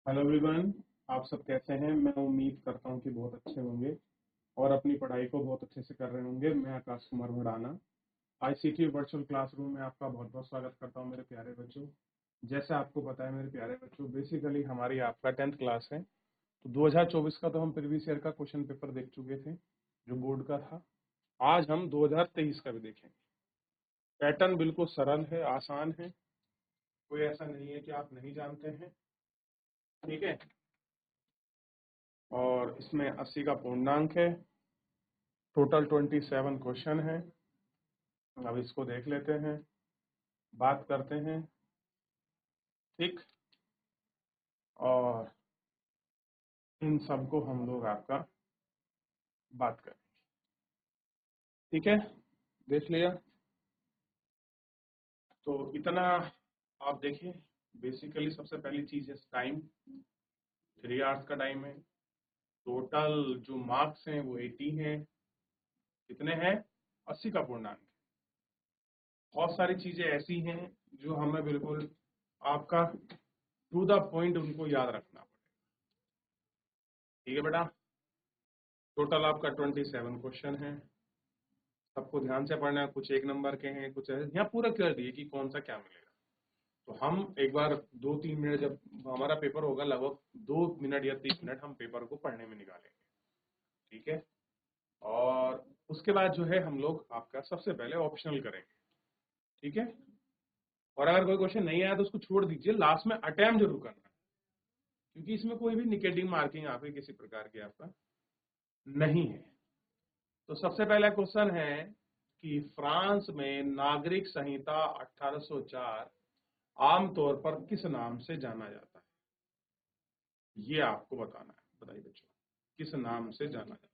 Hello everyone. आप सब कैसे हैं? मैं उम्मीद करता हूं कि बहुत अच्छे होंगे और अपनी पढ़ाई को बहुत अच्छे से कर रहे होंगे। मैं Akash Kumar Bhadana ICT virtual classroom में आपका बहुत बहुत स्वागत करता हूं मेरे प्यारे बच्चों। जैसे आपको पता है मेरे प्यारे बच्चों, बेसिकली हमारी आपका 10th क्लास है, तो 2024 का तो हम प्रीवियस ईयर का क्वेश्चन पेपर देख चुके थे जो बोर्ड का था। आज हम 2023 का भी देखेंगे। पैटर्न बिल्कुल सरल है, आसान है, कोई ऐसा नहीं है कि आप नहीं जानते हैं। ठीक है, और इसमें 80 का पूर्णांक है। टोटल 27 क्वेश्चन है। अब इसको देख लेते हैं, बात करते हैं। ठीक, और इन सब को हम लोग आपका बात करें। ठीक है, देख लिया तो इतना आप देखिए। बेसिकली सबसे पहली चीज है टाइम। 3 आवर्स का टाइम है। टोटल जो मार्क्स हैं वो 80 हैं। कितने हैं? 80 का पूर्णांक। बहुत सारी चीजें ऐसी हैं जो हमें बिल्कुल आपका टू द पॉइंट उनको याद रखना पड़ेगा। ठीक है बेटा, टोटल आपका 27 क्वेश्चन है। सबको ध्यान से पढ़ना है। कुछ 1 नंबर के हैं, कुछ यहाँ पूरा कर दिए कि कौन सा क्या मिलेगा। तो हम एक बार 2-3 मिनट, जब हमारा पेपर होगा लगभग 2 मिनट या 3 मिनट हम पेपर को पढ़ने में निकालेंगे। ठीक है, और उसके बाद जो है हम लोग आपका सबसे पहले ऑप्शनल करेंगे। ठीक है, और अगर कोई क्वेश्चन नहीं आया तो उसको छोड़ दीजिए, लास्ट में अटेम्प्ट जरूर करना, क्योंकि इसमें कोई भी निगेटिव मार्किंग आपके किसी प्रकार की आपका नहीं है। तो सबसे पहला क्वेश्चन है कि फ्रांस में नागरिक संहिता 1804 आमतौर पर किस नाम से जाना जाता है? ये आपको बताना है। बताइए बच्चों, किस नाम से जाना जाता है?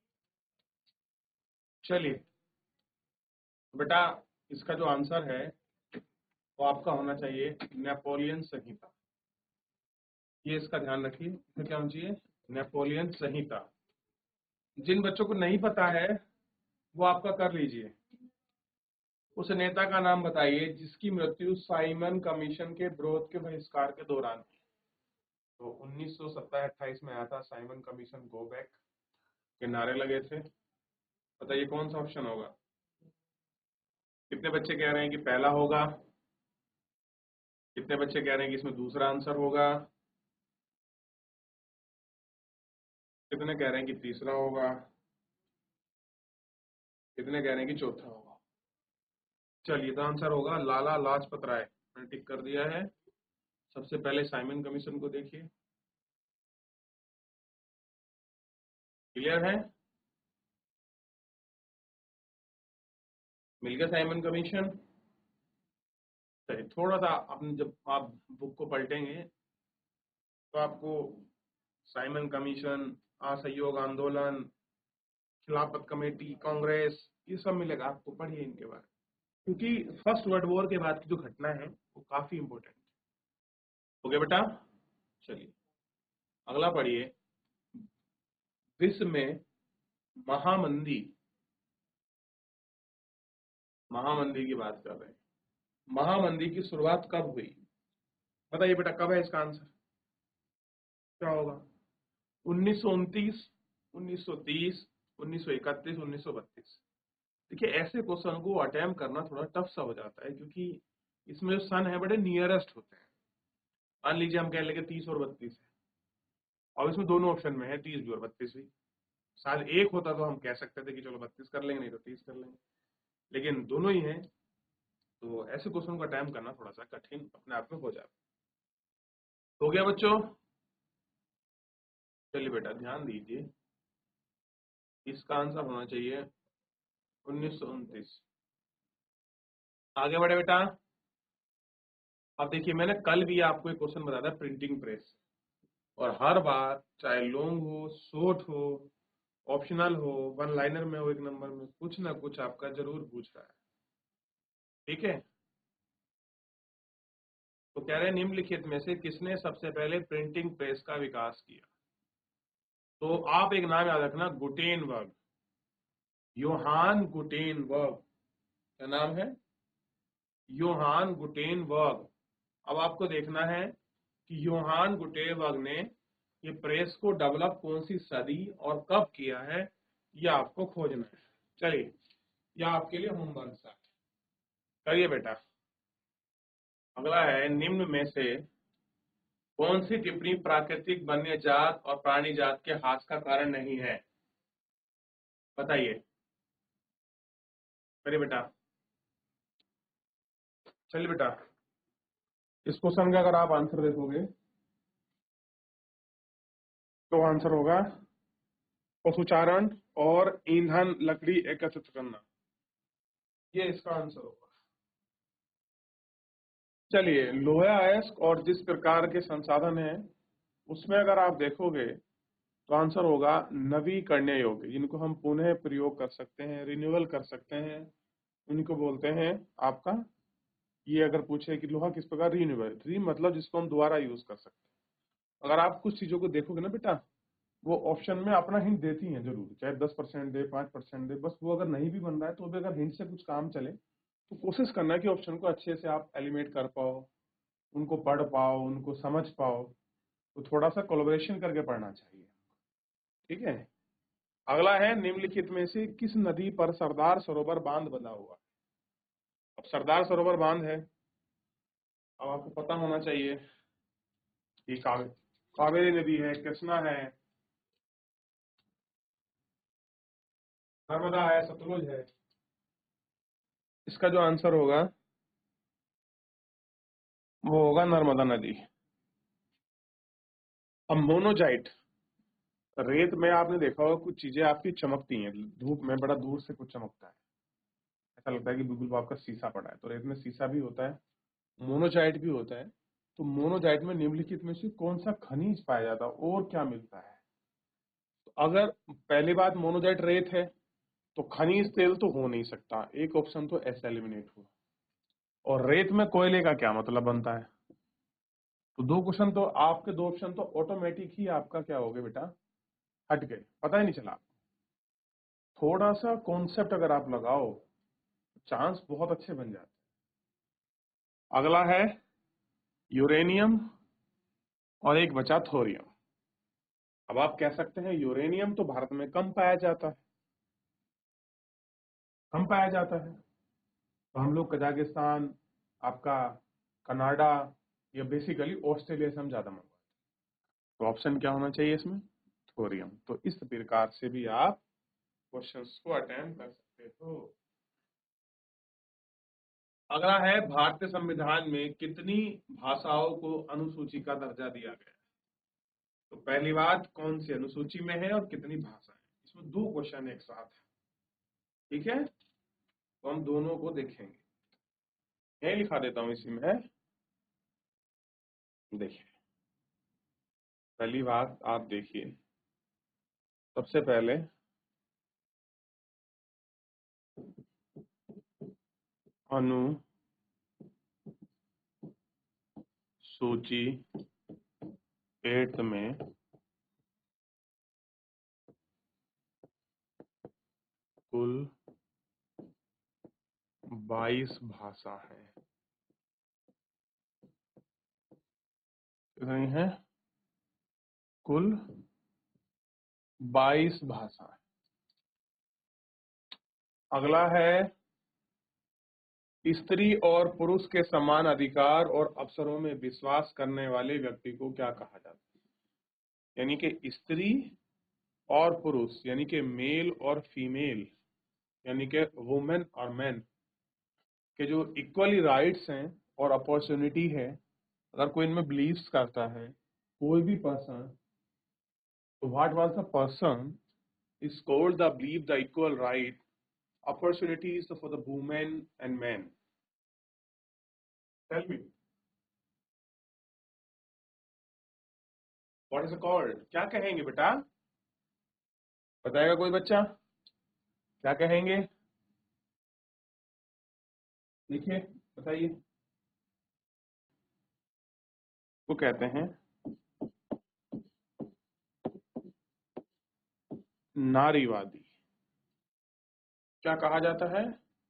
चलिए बेटा, इसका जो आंसर है वो आपका होना चाहिए नेपोलियन संहिता। ये इसका ध्यान रखिए, इसमें क्या होना चाहिए? नेपोलियन संहिता। जिन बच्चों को नहीं पता है वो आपका कर लीजिए। उस नेता का नाम बताइए जिसकी मृत्यु साइमन कमीशन के विरोध के बहिष्कार के दौरान हुई। तो 1927-28 में आया था साइमन कमीशन, गो बैक के नारे लगे थे। बताइए कौन सा ऑप्शन होगा? कितने बच्चे कह रहे हैं कि पहला होगा? कितने बच्चे कह रहे हैं कि इसमें दूसरा आंसर होगा? कितने कह रहे हैं कि तीसरा होगा? कितने कह रहे हैं कि चौथा होगा? चलिए, तो आंसर होगा लाला लाजपत राय। मैंने टिक कर दिया है। सबसे पहले साइमन कमीशन को देखिए। क्लियर है? मिल गया साइमन कमीशन। चलिए, थोड़ा सा अपने जब आप बुक को पलटेंगे तो आपको साइमन कमीशन, असहयोग आंदोलन, खिलाफत कमेटी, कांग्रेस, ये सब मिलेगा आपको। पढ़िए इनके बारे में, क्योंकि फर्स्ट वर्ल्ड वॉर के बाद की जो घटना है वो काफी इंपॉर्टेंट है। हो गया बेटा? चलिए अगला पढ़िए। विश्व में महामंदी, महामंदी की बात कर रहे हैं। महामंदी की शुरुआत कब हुई? बताइए बेटा, कब है इसका आंसर? क्या होगा? 1929, 1930, 1931, 1932? देखिए, ऐसे क्वेश्चन को अटेम्प्ट करना थोड़ा टफ सा हो जाता है, क्योंकि इसमें जो सन है बड़े नियरेस्ट होते हैं। मान लीजिए हम कह लेंगे 30 और 32 है, और इसमें दोनों ऑप्शन में है 30 भी और 32 भी। शायद एक होता तो हम कह सकते थे कि चलो 32 कर लेंगे, नहीं तो 30 कर लेंगे, लेकिन दोनों ही हैं। तो ऐसे क्वेश्चन का टाइम करना थोड़ा सा कठिन अपने आप में हो जाता है। हो गया बच्चों? चलिए बेटा ध्यान दीजिए, इसका आंसर होना चाहिए 1929। आगे बढ़े बेटा। अब देखिए, मैंने कल भी आपको एक क्वेश्चन बताया था प्रिंटिंग प्रेस, और हर बार चाहे लॉन्ग हो, शॉर्ट हो, ऑप्शनल हो, वन लाइनर में हो, 1 नंबर में, कुछ ना कुछ आपका जरूर पूछ रहा है। ठीक है, तो कह रहे हैं निम्नलिखित में से किसने सबसे पहले प्रिंटिंग प्रेस का विकास किया? तो आप एक नाम याद रखना, गुटेनबर्ग, योहान गुटेनबर्ग। क्या नाम है? Johann Gutenberg. अब आपको देखना है कि योहान गुटेनबर्ग ने ये प्रेस को डेवलप कौन सी सदी और कब किया है, ये आपको खोजना है। चलिए, यह आपके लिए होमवर्क है, करिए बेटा। अगला है, निम्न में से कौन सी टिप्पणी प्राकृतिक वन्य जात और प्राणी जात के हास का कारण नहीं है, बताइए। करिए बेटा। चलिए बेटा, इस क्वेश्चन का अगर आप आंसर देखोगे तो आंसर होगा पशुचारण और ईंधन लकड़ी एकत्रित करना, ये इसका आंसर होगा। चलिए, लोहा अयस्क और जिस प्रकार के संसाधन हैं उसमें अगर आप देखोगे तो आंसर होगा नवीकरणीय योग्य, जिनको हम पुनः प्रयोग कर सकते हैं, रिन्यूअल कर सकते हैं, उनको बोलते हैं आपका। ये अगर पूछे कि लोहा किस प्रकार रिन्यूएबल, री मतलब जिसको हम दोबारा यूज कर सकते हैं। अगर आप कुछ चीजों को देखोगे ना बेटा, वो ऑप्शन में अपना हिंट देती हैं जरूर, चाहे 10% दे, 5% दे, बस वो अगर नहीं भी बन रहा है तो भी अगर हिंट से कुछ काम चले तो कोशिश करना कि ऑप्शन को अच्छे से आप एलिमिनेट कर पाओ, उनको पढ़ पाओ, उनको समझ पाओ। तो थोड़ा सा कोलैबोरेशन करके पढ़ना चाहिए, ठीक है। अगला है, निम्नलिखित में से किस नदी पर सरदार सरोवर बांध बना हुआ। अब सरदार सरोवर बांध है, अब आपको पता होना चाहिए कि कावेरी नदी है, कृष्णा है, नर्मदा है, सतलुज है। इसका जो आंसर होगा वो होगा नर्मदा नदी। अब मोनोजाइट, रेत में आपने देखा होगा कुछ चीजें आपकी चमकती हैं, धूप में बड़ा दूर से कुछ चमकता है, ऐसा लगता है कि बिल्कुल आपका शीशा पड़ा है। तो रेत में शीशा भी होता है, मोनोजाइट भी होता है। तो मोनोजाइट में निम्नलिखित में से कौन सा खनिज पाया जाता है और क्या मिलता है। तो अगर पहली बात मोनोजाइट रेत है तो खनिज तेल तो हो नहीं सकता, एक ऑप्शन तो ऐसा एलिमिनेट हुआ। और रेत में कोयले का क्या मतलब बनता है। तो दो क्वेश्चन तो आपके, दो ऑप्शन तो ऑटोमेटिक ही आपका क्या हो गए बेटा, हट गए, पता ही नहीं चला। थोड़ा सा कॉन्सेप्ट अगर आप लगाओ चांस बहुत अच्छे बन जाते हैं। अगला है यूरेनियम और एक बचा थोरियम। अब आप कह सकते हैं यूरेनियम तो भारत में कम पाया जाता है, कम पाया जाता है, तो हम लोग कजाकिस्तान, आपका कनाडा या बेसिकली ऑस्ट्रेलिया से हम ज्यादा मंगवाते हैं। तो ऑप्शन क्या होना चाहिए इसमें, थोरियम। तो इस प्रकार से भी आप क्वेश्चंस को अटेम्प्ट कर सकते हो। अगला है, भारतीय संविधान में कितनी भाषाओं को अनुसूची का दर्जा दिया गया है। तो पहली बात, कौन सी अनुसूची में है और कितनी भाषा है, इसमें दो क्वेश्चन एक साथ है, ठीक है। तो हम दोनों को देखेंगे, यही लिखा देता हूं इसी में। देखिए, पहली बात आप देखिए, सबसे पहले अनुसूची 8 में कुल 22 भाषा है, कितनी है, कुल 22 भाषा है। अगला है, स्त्री और पुरुष के समान अधिकार और अवसरों में विश्वास करने वाले व्यक्ति को क्या कहा जाता है। यानी कि स्त्री और पुरुष, यानी कि मेल और फीमेल, यानी कि वुमेन और मैन के जो इक्वली राइट्स हैं और अपॉर्चुनिटी है, अगर कोई इनमें बिलीव्स करता है, कोई भी पर्सन, तो what was the person is called the believe the equal right opportunities for the women and men. Tell me, what is it called? क्या कहेंगे बेटा, बताएगा कोई बच्चा, क्या कहेंगे, देखिए बताइए। वो कहते हैं नारीवादी। क्या कहा जाता है,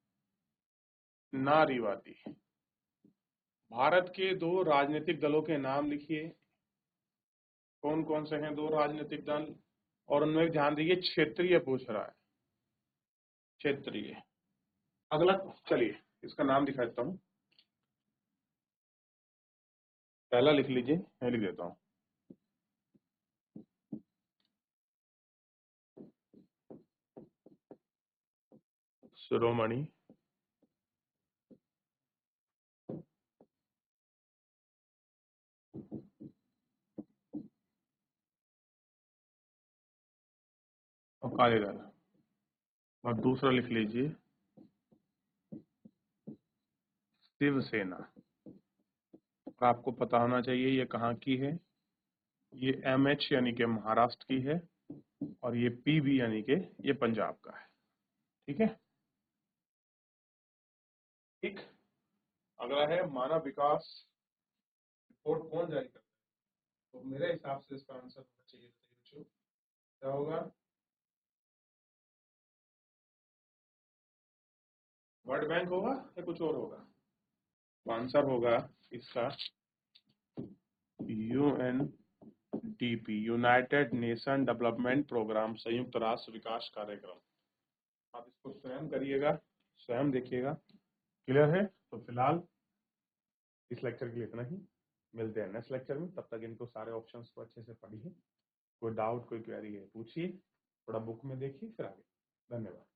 नारीवादी। भारत के दो राजनीतिक दलों के नाम लिखिए कौन कौन से हैं 2 राजनीतिक दल, और उनमें ध्यान दीजिए क्षेत्रीय पूछ रहा है, क्षेत्रीय। अगला, चलिए इसका नाम दिखा देता हूँ, पहला लिख लीजिए, मैं लिख देता हूँ। शिरोमणि अकाली दल, और दूसरा लिख लीजिए शिवसेना। आपको पता होना चाहिए ये कहाँ की है, ये MH यानी कि महाराष्ट्र की है, और ये PB यानी कि ये पंजाब का है। ठीक है, ठीक। अगला है मानव विकास रिपोर्ट कौन जारी करता है, तो मेरे हिसाब से इसका आंसर होना चाहिए बच्चों, क्या होगा, वर्ल्ड बैंक होगा या कुछ और होगा, तो आंसर होगा इसका UNDP, United Nation Development Programme, संयुक्त राष्ट्र विकास कार्यक्रम। आप इसको स्वयं करिएगा, स्वयं देखिएगा। क्लियर है? तो फिलहाल इस लेक्चर के लिए इतना ही, मिलते हैं नेक्स्ट लेक्चर में। तब तक इनको सारे ऑप्शंस को अच्छे से पढ़िए, कोई डाउट कोई क्वेरी है पूछिए, थोड़ा बुक में देखिए, फिर आगे। धन्यवाद।